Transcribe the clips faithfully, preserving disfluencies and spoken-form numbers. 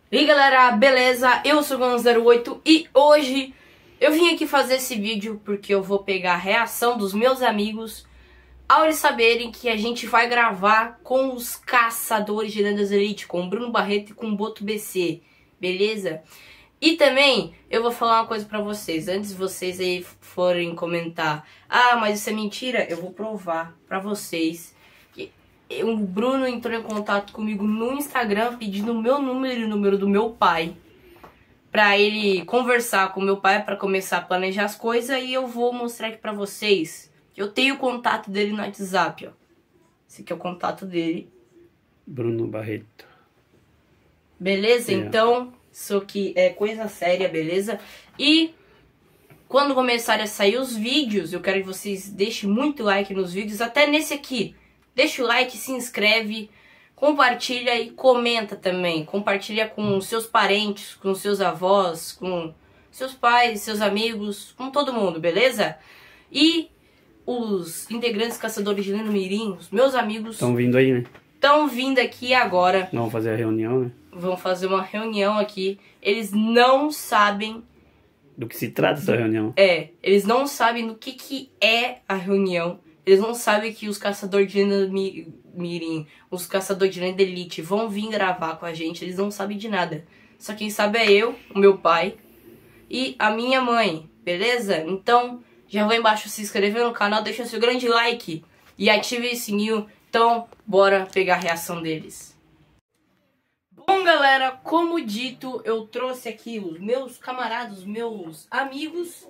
E aí galera, beleza? Eu sou o Gon zero oito e hoje eu vim aqui fazer esse vídeo porque eu vou pegar a reação dos meus amigos ao eles saberem que a gente vai gravar com os caçadores de lendas Elite, com o Bruno Barreto e com o Boto B C, beleza? E também eu vou falar uma coisa pra vocês, antes de vocês aí forem comentar: ah, mas isso é mentira, eu vou provar pra vocês. O Bruno entrou em contato comigo no Instagram pedindo o meu número e o número do meu pai pra ele conversar com o meu pai pra começar a planejar as coisas. E eu vou mostrar aqui pra vocês. Eu tenho o contato dele no WhatsApp, ó. Esse aqui é o contato dele. Bruno Barreto. Beleza? É. Então, isso aqui é coisa séria, beleza? E quando começarem a sair os vídeos, eu quero que vocês deixem muito like nos vídeos, até nesse aqui. Deixa o like, se inscreve, compartilha e comenta também. Compartilha com seus parentes, com seus avós, com seus pais, seus amigos, com todo mundo, beleza? E os integrantes caçadores de Lenda Mirim, os meus amigos... Estão vindo aí, né? Estão vindo aqui agora. Vão fazer a reunião, né? Vão fazer uma reunião aqui. Eles não sabem... Do que se trata essa reunião. É, eles não sabem do que, que é a reunião. Eles não sabem que os caçadores de lenda mirim, os caçadores de lenda elite vão vir gravar com a gente. Eles não sabem de nada. Só quem sabe é eu, o meu pai e a minha mãe, beleza? Então, já vou embaixo se inscrever no canal, deixa seu grande like e ative o sininho. Então, bora pegar a reação deles. Bom, galera, como dito, eu trouxe aqui os meus camaradas, os meus amigos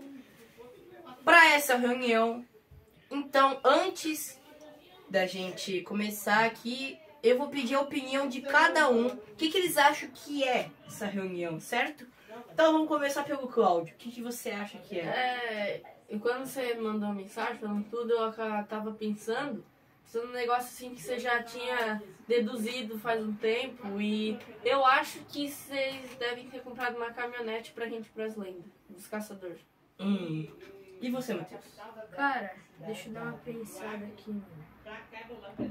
para essa reunião. Então, antes da gente começar aqui, eu vou pedir a opinião de cada um. O que, que eles acham que é essa reunião, certo? Então, vamos começar pelo Cláudio. O que, que você acha que é? É, e quando você mandou a mensagem falando tudo, eu tava pensando, pensando num negócio assim que você já tinha deduzido faz um tempo. E eu acho que vocês devem ter comprado uma caminhonete pra gente ir pras lendas, dos caçadores. Hum. E você, Matheus? Cara, deixa eu dar uma pensada aqui, mano.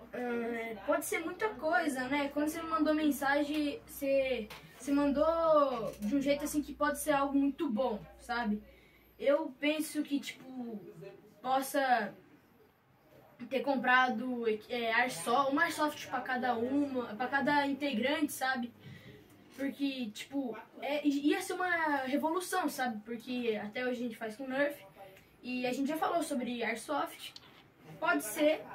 É, pode ser muita coisa, né? Quando você me mandou mensagem, você, você mandou de um jeito assim que pode ser algo muito bom, sabe? Eu penso que, tipo, possa ter comprado é, Airsoft, uma Airsoft pra cada uma, pra cada integrante, sabe? Porque, tipo, é, ia ser uma revolução, sabe? Porque até hoje a gente faz com Nerf. E a gente já falou sobre Airsoft. Pode ser...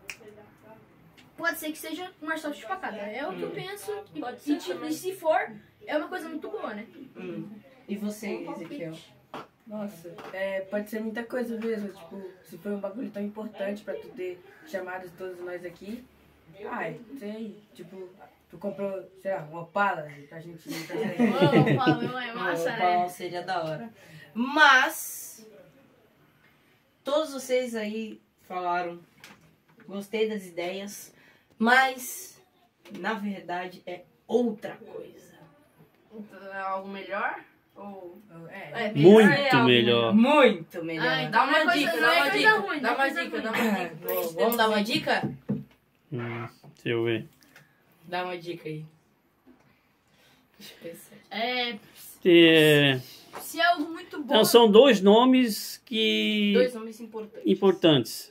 Pode ser que seja um Airsoft pra cada. É o que eu penso. E, Pode e, ser e se for, é uma coisa muito boa, né? Hum. E você, Ezequiel? Nossa, é, pode ser muita coisa mesmo. Tipo, se for um bagulho tão importante pra tu ter chamado todos nós aqui. Ai, sei, tipo... Tu comprou, sei lá, uma Opala pra gente ir pra sair. Oh, Opala é massa, Não, né? Opala seria da hora. Mas... todos vocês aí falaram, gostei das ideias, mas na verdade é outra coisa. Então, é algo melhor? Ou... É, É, Muito é algo melhor. Muito melhor. Ai, Dá uma Não é dica, coisa- dá não é uma coisa dica, ruim, dá não é uma coisa dica, ruim. dá uma dica. pra gente ter Vamos dar uma noção. dica? Hum, deixa eu ver. Dá uma dica aí. Deixa eu pensar. É, É, se é algo muito bom... então, são dois nomes que... Dois nomes importantes. importantes.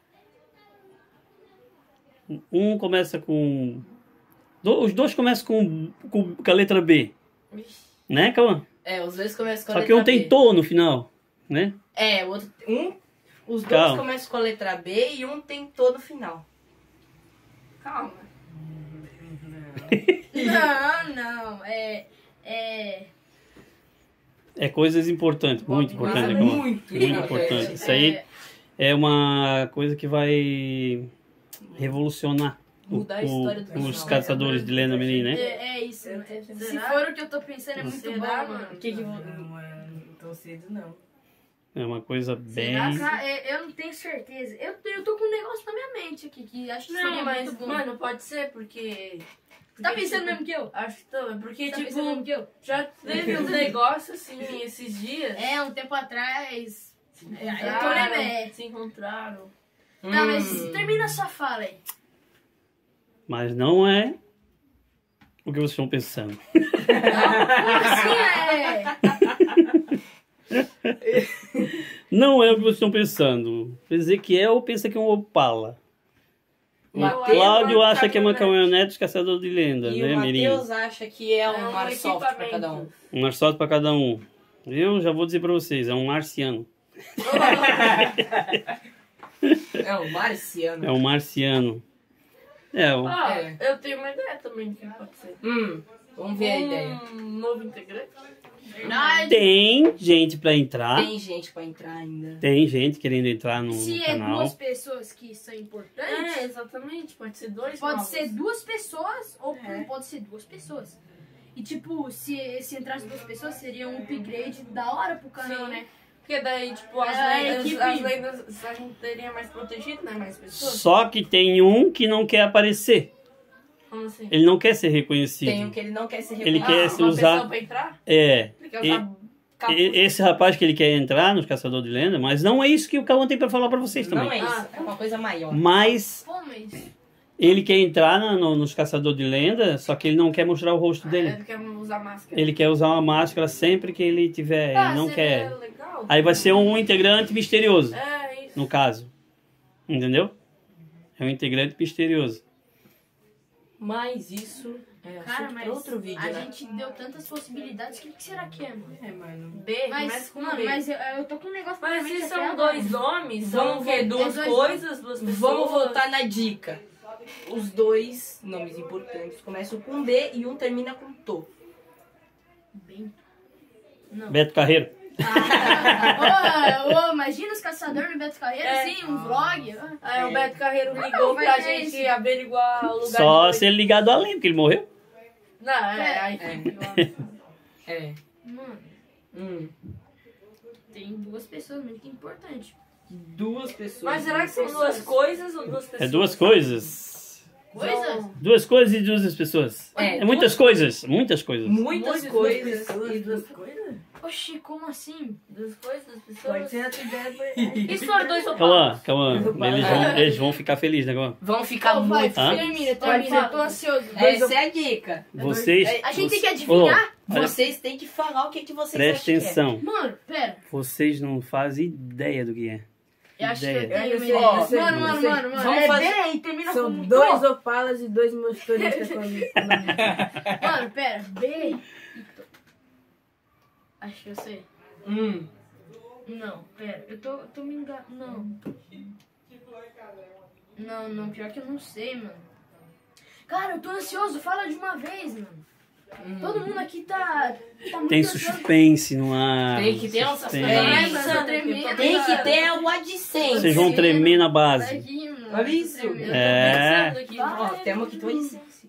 Um começa com... do- Os dois começam com, com, com a letra B. Né, Cauã? É, os dois começam com a Só letra que um B. tem to no final, né? É, o outro... Um, os dois Calma. começam com a letra B e um tem to no final. Calma. Não, não, é... É... É coisas importantes, muito Coisa importante. Cauã. muito Muito importante. importante. Isso aí é uma coisa que vai revolucionar o- Mudar a história do o- personagem. os caçadores de Lenda Mirim, né? É, é isso, né? Se Será? for o que eu tô pensando, é muito Será, bom, mano? mano. O que que vo- Não, é, não tão cedo não. É uma coisa bem... Cara, é, eu não tenho certeza. Eu, eu tô com um negócio na minha mente aqui, que acho que Não, seria mas, muito bom. mano, pode ser porque... tá porque, pensando tipo, mesmo que eu? Acho que também, porque, Tá pensando mesmo tipo, que eu? já teve uns negócios assim, esses dias. É, um tempo atrás... Se É, eu tô encontraram, lembrando. se encontraram. Tá, mas Hum. termina a sua fala aí. Mas não é o que vocês estão pensando. Assim é. Não é o que vocês estão pensando. Ezequiel pensa que é um Opala. O Mateus- Cláudio uma acha que é uma caminhonete. caminhonete dos caçadores de lenda, E né, o Mirim? Matheus acha que é um É um Marsoft pra cada um. equipamento. Um marsote para cada um. Eu já vou dizer para vocês, é um marciano. É um marciano. É um marciano. É, o- Ah, É. eu tenho uma ideia também do que pode ser. Hum, vamos ver a ideia. Um novo integrante? Verdade. tem gente para entrar. Tem gente pra entrar ainda. Tem gente querendo entrar no, no Se é canal. duas pessoas que são importantes, É, exatamente. Pode ser dois pode novos. ser duas pessoas ou É. pode ser duas pessoas. E tipo, se, se entrasse duas pessoas, seria um upgrade da hora pro canal, Sim. né? Porque daí, tipo, as, É, a lendas, equipe- as lendas a gente teria mais protegido, né? Mais pessoas. Só que tem um que não quer aparecer. Como assim? Ele não quer ser reconhecido. Tem um que ele não quer ser Ele reconhecido. quer ah, se uma usar- pessoa pra entrar? É. Ele quer E- usar capuz. E- Esse rapaz que ele quer entrar nos Caçadores de Lenda, mas não é isso que o Cauã tem para falar para vocês Não também. é isso, Ah, é uma coisa maior. Mas Pô, mas ele quer entrar na- no- nos Caçadores de Lenda, só que ele não quer mostrar o rosto dele. Ele quer usar máscara. Ele quer usar uma máscara sempre que ele tiver. Ah, Ele não seria quer. legal. Aí vai ser um integrante misterioso, É, isso. no caso. Entendeu? É um integrante misterioso. Mas isso é cara, assunto mas pra outro vídeo, a né? gente deu tantas possibilidades. O que, que será que é, mano? É, mano. B, Mas, começa com mano, B. mas eu, eu tô com um negócio na Mas mente se até são agora. dois homens, Vamos são ver, duas dois coisas, duas pessoas. Vamos voltar na dica. Os dois nomes importantes começam com B e um termina com To. Bem... Não. Beto Carreiro. Ô, ô, imagina os caçadores do Beto Carreiro, É. assim, um vlog. ó. Aí o Beto Carreiro Não, ligou mas pra é gente isso. averiguar o lugar Só de se ele ligado além, porque ele morreu. Não, é, aí É. fica. É. Mano, Hum. tem duas pessoas muito importantes. Duas pessoas. Mas será que são duas coisas ou duas pessoas? É duas coisas. Coisas? Duas coisas e duas pessoas. É, É muitas coisas, muitas coisas. Muitas Muitas coisas. pessoas, e duas duas Coisa? Oxi, como assim? Duas coisas, duas Pode pessoas? ser a tua ideia. Foi... E se for dois ou Calma, calma. Vai. Eles vão, eles vão ficar felizes, né, Cauã? Vão ficar Ô, vai, muito. Hã? termina, Pode termina, ser. eu tô ansioso. Essa é a dica. Vocês. A gente tem que Ô, adivinhar? olha, Vocês têm que falar o que, que vocês presta acham que é. atenção. Mano, pera. Vocês não fazem ideia do que é. Eu acho que eu Ideia. tenho uma Eu ideia. sei, eu sei, Mano, eu mano, sei. mano, mano. Vamos É fazer- B e termina São com dois Tô. opalas e dois motoristas com com- Mano, pera. B e Tô. Acho que eu sei. Hum. Não, pera. Eu tô, eu tô me enganando. Não. Não, não. Pior que eu não sei, mano. Cara, eu tô ansioso. Fala de uma vez, mano. Todo mundo aqui tá, tá muito Tem ansioso. suspense no ar. Tem que ter um suspense. Ai, suspense. mano, eu tô tremendo. Tem que ter o AdSense. Vocês vão tremer na Olha base. aqui, mano. Olha isso. Eu tô tremendo. É. Pensando aqui. Vai. Ó, temos aqui do AdSense.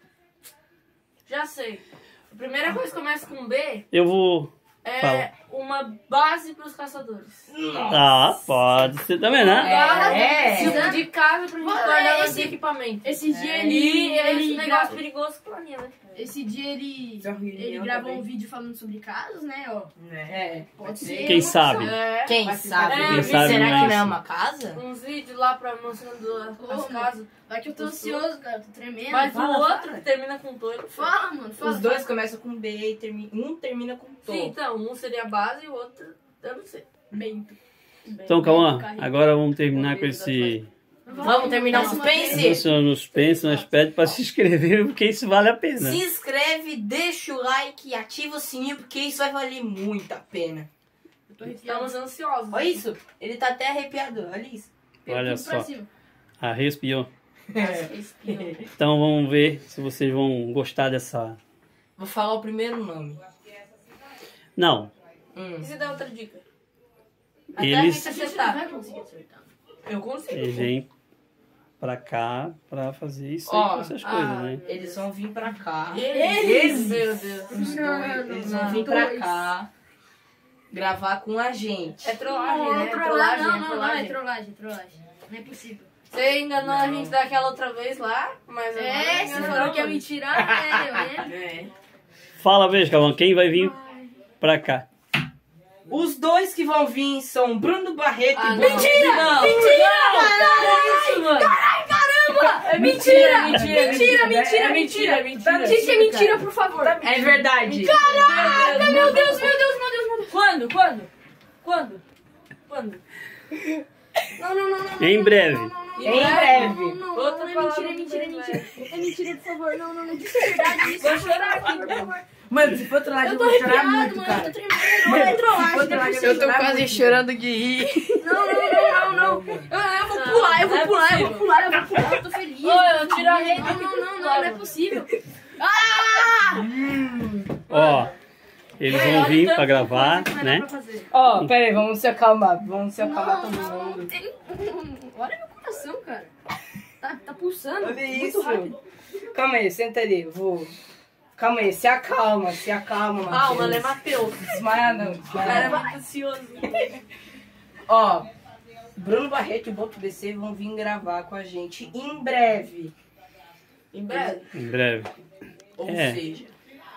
Já sei. A primeira coisa que começa com B Eu vou. é Fala. uma base pros caçadores. Ah, pode ser também, né? É. Tipo de casa pra gente Mano, guardar esse- esse equipamento. Esse dia E ele, esse ele, negócio gra- perigoso pra mim, né? esse dia ele, Só reunião ele gravou também. um vídeo falando sobre casos, né? Ó, É. pode ser. Quem uma sabe? opção. É. Quem Vai se sabe? saber. Quem sabe Será não é que não é isso. uma casa? Uns vídeos lá pra mostrando as, Ô, as mano. casas. Vai que eu tô ansioso, cara. Tô tremendo. Mas Fala, o outro fala. termina com touro. Fala, mano. Fala. Os dois começam com B e termi... um termina com To. Sim, então, um seria a base e o outro, eu não sei. Bento. Então, Cauã, agora vamos terminar com esse. Vamos terminar o Mais uma suspense? vez. Isso nos pensa, nós pede para se inscrever, porque isso vale a pena. Se inscreve, deixa o like e ativa o sininho, porque isso vai valer muito a pena. Eu tô arrepiado. Estamos ansiosos. Olha isso. Ele tá até arrepiado. Olha isso. Olha Tudo pra só. cima. Arrespiou. Espinho. Então vamos ver se vocês vão gostar dessa. Vou falar o primeiro nome. Não, Hum. E se der outra dica? Até a Eles- gente A gente não acertar. vai conseguir acertar. Eu consigo. eles vêm pra cá pra fazer isso aí, Ó, essas ah, coisas, né? Eles vão vir pra cá. Eles! Meu Deus. Os Não, dois, não, eles não, vão vir pra dois. cá gravar com a gente. É trollagem, Não, né? É trollagem, trollagem, não, é não, não, é trollagem. trollagem, trollagem. Não é possível. Você enganou a gente daquela outra vez lá, mas agora É, você enganou falou que ia hoje. me tirar, né? Eu lembro. É. Fala, vez, Cauã, quem vai vir pra cá? Os dois que vão vir são Bruno Barreto Ah, e não. Mentira! Não. Mentira! Não, isso, mano. Desculpa! É mentira! mentira, Mentira, mentira, é mentira! mentira. Diz que é mentira, por favor! É verdade. Caraca, meu Deus, meu Deus, meu Deus, meu Deus! Quando? Quando? Quando? Quando? Não, não, não, não. Em breve. Em breve. Não, não, Outra não, é palavra mentira, é mentira, é em mentira. É mentira, por favor. Não, não, não. Diz que é verdade isso. Vou chorar aqui, por favor. Mano, se for trollagem, Eu eu tô vou chorar arrepiado, muito, mano. cara. Eu tô tremendo. Não é trollagem, não é possível. Eu tô quase chorando de rir. Não, não, não, não, não. Eu, eu vou pular, eu vou Não é pular, eu vou possível. pular, eu vou pular. Eu tô feliz. Ô, eu tiro a rede Não, aqui. não, não, não, não é possível. Ah! Ó, eles vão vir pra gravar, né? Ó, oh, pera aí, vamos se acalmar. Vamos se acalmar todo Não, mundo. tem... Olha meu coração, cara. Tá, tá pulsando. Olha muito isso. rápido. Calma aí, senta ali. Vou... Calma aí, se acalma, se acalma, Matheus. Calma, né, Matheus? Desmaia não, O desmaia cara é não. muito ansioso. Ó, Bruno Barreto e o Boto B C vão vir gravar com a gente em breve. Em breve. Em breve. Ou É. seja...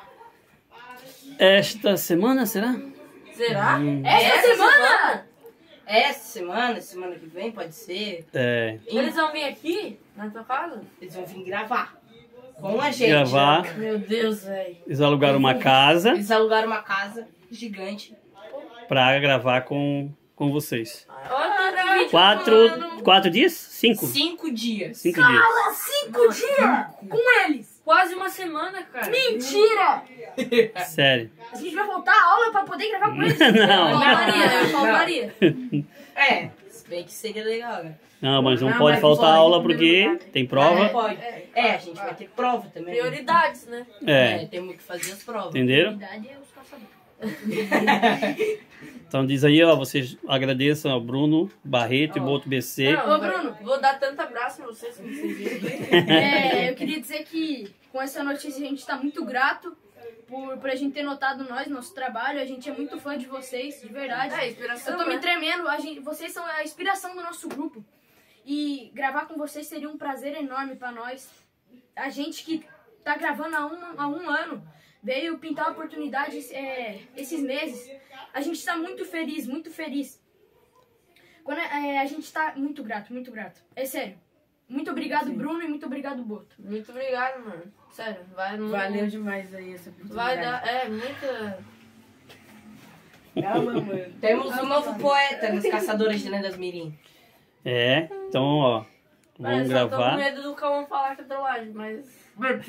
Esta semana, será? Será? Essa, Essa semana? Essa semana, semana que vem, pode ser. É. Eles vão vir aqui, na tua casa? Eles vão vir gravar com a gente. Gravar. Meu Deus, velho. Eles alugaram uma casa Eles alugaram uma casa gigante. pra gravar com, com vocês. Olha que vídeo Quatro, falando. quatro dias? Cinco? Cinco dias. Cinco dias. Fala cinco dias com eles. Quase uma semana, cara. Mentira. Sério. A gente vai voltar à aula pra poder gravar com eles. Não. Maria, eu falo Maria. É, se bem que seria legal, né? Não, mas não, Não, pode mas faltar pode, aula em primeiro porque lugar. tem Não prova. pode. É, a gente vai ter prova também. né? Prioridades, né? É, É, temos que fazer as provas. entenderam? Verdade é os caçadores. Então diz aí, ó, vocês agradeçam ao Bruno Barreto e Boto B C. Não, Ô, Bruno. Vou dar tanto abraço pra vocês que vocês viram. É, eu queria dizer que com essa notícia a gente tá muito grato por, por a gente ter notado nós, nosso trabalho. A gente é muito fã de vocês, de verdade. É, inspiração, Eu tô me né? tremendo, a gente, vocês são a inspiração do nosso grupo. E gravar com vocês seria um prazer enorme pra nós. A gente que tá gravando há um, há um ano, veio pintar a oportunidade é, esses meses. A gente tá muito feliz, muito feliz. Quando, é, a gente tá muito grato, muito grato. É sério. Muito obrigado, Bruno, e muito obrigado, Boto. Muito obrigado, mano. Sério, vai no... Valeu demais aí essa Vai oportunidade. dar... É, muita... Calma, mano. Temos um novo poeta nos Caçadores de Lendas Mirim. É, então, ó, vamos Parece que eu tô com gravar. medo do Cauã falar que é trollagem, mas...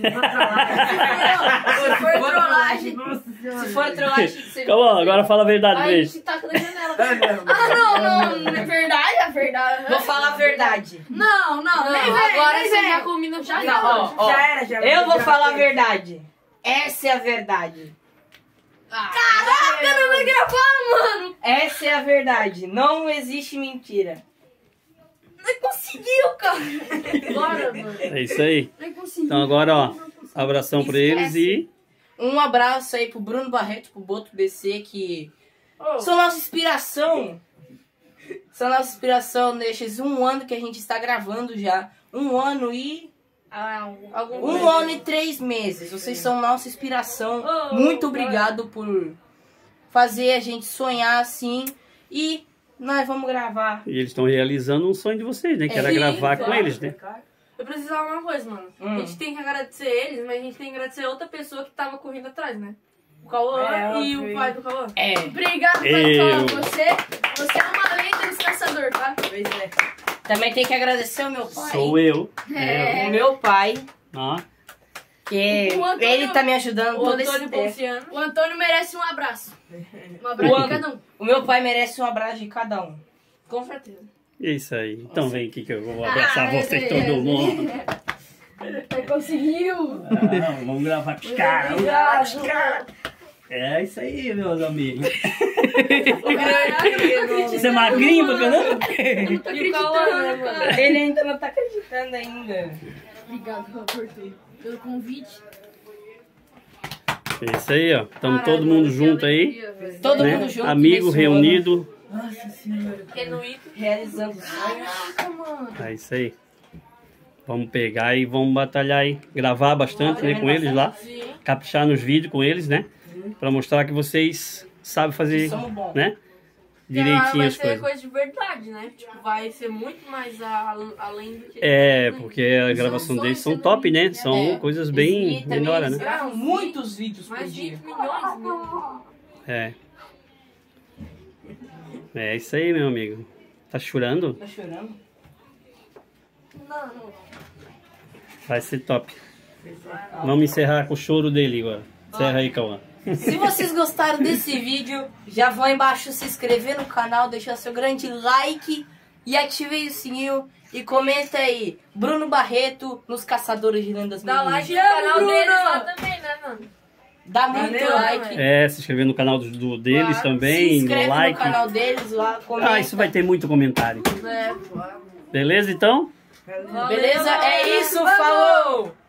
Se for trollagem, se for trollagem, você... Calma, agora fala a verdade, Aí a beijo. gente taca na janela. Ah, não, não, é verdade, é verdade. Vou falar a verdade. Não, não, Não, nem vem, agora nem você vem. já combina já. Não, ó, ó. Já era, já Eu vou já falar a fez. verdade. Essa é a verdade. Caraca, não vai gravar, mano. Essa é a verdade. Não existe mentira. Não conseguiu, cara. Bora, mano. É isso aí. Não conseguiu. Então agora, ó, abração pra eles e Um abraço aí pro Bruno Barreto, pro Boto B C, que Ô, são nossa inspiração. São nossa inspiração nesses um ano que a gente está gravando já. Um ano e... ah, algum Um ano e três meses. Vocês são nossa inspiração. Oh, Muito cara. obrigado por fazer a gente sonhar assim. E nós vamos gravar. e eles estão realizando um sonho de vocês, né? Que era Sim, gravar com claro. eles, né? Eu preciso falar uma coisa, mano. Hum. A gente tem que agradecer eles, mas a gente tem que agradecer outra pessoa que tava correndo atrás, né? O Cauã É, e óbvio. o pai do Cauã. É. Obrigado, Eu. Cauã. Você, você é uma lenda dos caçadores, tá? Pois é. Também tem que agradecer o meu pai. Sou eu. É. O meu pai, Ó, que O Antônio- ele tá me ajudando O todo esse Antônio tempo. Ponciano. O Antônio merece um abraço. Um abraço O de cada um. O meu pai merece um abraço de cada um. Com certeza. é isso aí. Então vem aqui que eu vou abraçar Ah, vocês é, todo é. mundo. Conseguiu. Ah, vamos gravar com os caras. Vamos gravar com os caras. É isso aí, meus amigos. Você é magrinho pra caramba? Eu não tô E o Cauã, né, acreditando, mano? cara. Ele ainda não tá acreditando ainda. Obrigado, Roberto, pelo convite. É isso aí, ó. Estamos todo Caralho, mundo que junto aí. alegria, velho. Todo Né? mundo junto. Amigo nesse reunido. Nossa senhora. Renuído. ano, realizando sonhos. Caraca, mano. É isso aí. Vamos pegar e vamos batalhar aí. Gravar bastante, né, com eles lá. Sim. Caprichar nos vídeos com eles, né? Pra mostrar que vocês sabem fazer, Somos bons. né? direitinho vai as ser coisas. coisa de verdade, né? Tipo, vai ser muito mais a, além do que... É, porque a gravação São deles sonhos são sendo top, né? realizados. São É. coisas E bem também da hora, eles né? gravam muitos vídeos por Mais de dia. vinte milhões, né? É. É isso aí, meu amigo. Tá chorando? Tá chorando? Não, não. Vai ser top. Vamos encerrar com o choro dele agora. Encerra aí, Cauã. Se vocês gostaram desse vídeo, já vão embaixo se inscrever no canal, deixar seu grande like e ative o sininho e comenta aí, Bruno Barreto nos Caçadores de Lendas Dá Mirim. like no canal deles lá também, né, mano? Dá muito Valeu, like. É, se inscrever no canal do, do deles Claro. também, Se inscreve no like. no canal deles lá, comenta. Ah, isso vai ter muito comentário. É, Beleza, então? Valeu. Beleza? É isso, falou!